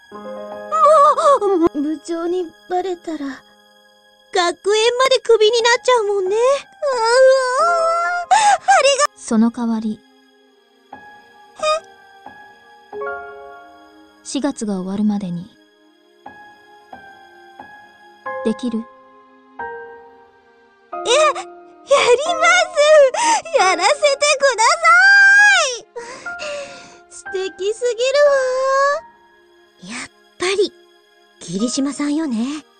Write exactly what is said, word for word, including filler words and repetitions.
もう、部長にバレたら、学園までクビになっちゃうもんね。うーん、ありが、 その代わり、しがつが終わるまでに、できる？ や、やりますやらせてください素敵すぎるわ。やっぱり、霧島さんよね。